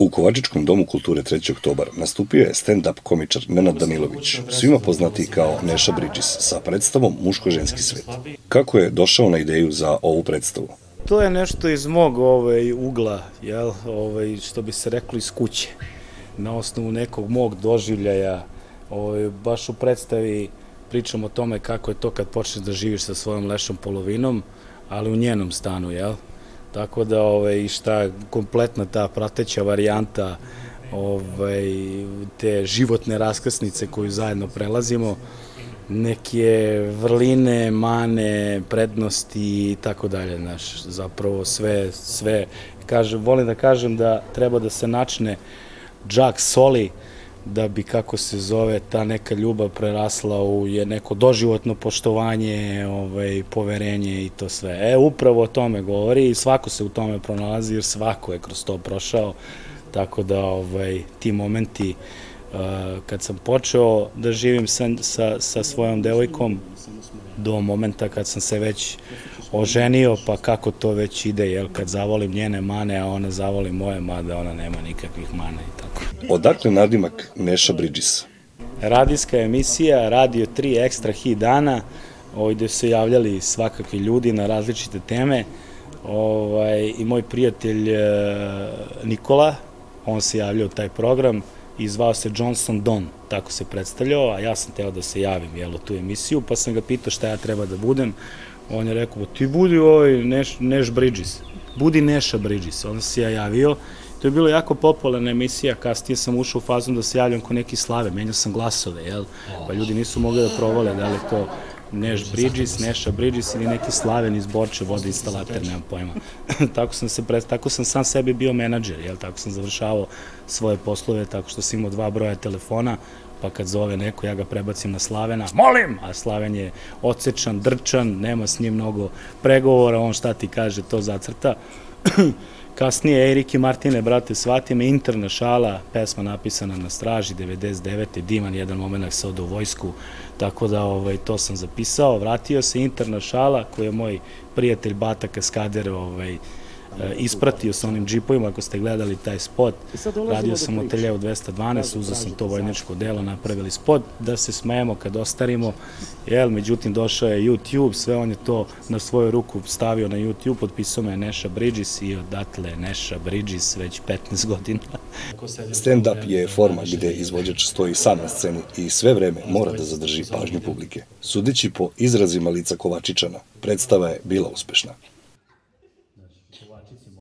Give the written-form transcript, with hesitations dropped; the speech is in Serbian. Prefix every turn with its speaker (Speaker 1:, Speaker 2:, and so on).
Speaker 1: U Kovačičkom domu kulture 3. oktobar nastupio je stand-up komičar Nenad Danilović, svima poznati kao Neša Bridges, sa predstavom Muško-ženski svet. Kako je došao na ideju za ovu predstavu?
Speaker 2: To je nešto iz mog ugla, što bi se reklo iz kuće. Na osnovu nekog mog doživljaja, baš u predstavi pričam o tome kako je to kad počneš da živiš sa svojom lešom polovinom, ali u njenom stanu, jel? Tako da, i šta kompletna ta prateća varijanta te životne raskrsnice koju zajedno prelazimo, neke vrline, mane, prednosti i tako dalje, znaš, zapravo sve, volim da kažem da treba da se načne džak soli da bi, kako se zove, ta neka ljubav prerasla u neko doživotno poštovanje, poverenje i to sve. Upravo o tome govori i svako se u tome pronalazi jer svako je kroz to prošao, tako da ti momenti kad sam počeo da živim sa svojom devojkom do momenta kad sam se već oženio, pa kako to već ide, jel, kad zavolim njene mane, a ona zavoli moje, mada ona nema nikakvih mana i tako.
Speaker 1: Odakle nadimak Neša Bridges?
Speaker 2: Radijska emisija, Radio 3 Ekstra hit dana, gde su javljali svakakvi ljudi na različite teme i moj prijatelj Nikola, on se javljao u taj program i zvao se Johnson Don, tako se predstavljao, a ja sam teo da se javim u tu emisiju, pa sam ga pitao šta ja treba da budem. On je rekao, ti budi Neš Bridges, budi Neša Bridges. Onda se ja javio, to je bilo jako popularna emisija, kasnije sam ušao u fazom da se javljam ko neki slave, menjao sam glasove, pa ljudi nisu mogli da provale da li je to Neš Bridges, Neša Bridges ili neki slaven iz Borče, vodoinstalater, nemam pojma. Tako sam sam sebi bio menadžer, tako sam završavao svoje poslove, tako što sam imao 2 broja telefona, pa kad zove neko, ja ga prebacim na Slavena, molim! A Slaven je odsečan, drčan, nema s njim mnogo pregovora, on šta ti kaže, to zacrta. Kasnije, Erik i Martine, brate, shvati me, interna šala, pesma napisana na straži, 99. Divan, jedan moment se ode u vojsku, tako da to sam zapisao, vratio se, interna šala, koju je moj prijatelj Bata Kaskader ispratio sa onim džipovima, ako ste gledali taj spot, radio sam u Ateljeu 212, uzeo sam to vojničko delo, napravili spot, da se smejemo kad ostarimo, međutim došao je YouTube, sve on je to na svoju ruku stavio na YouTube, potpisao me Neša Bridges i odatle Neša Bridges već 15 godina.
Speaker 1: Stand-up je forma gde izvođač stoji sam na sceni i sve vreme mora da zadrži pažnju publike. Sudeći po izrazima lica Kovačičana, predstava je bila uspešna.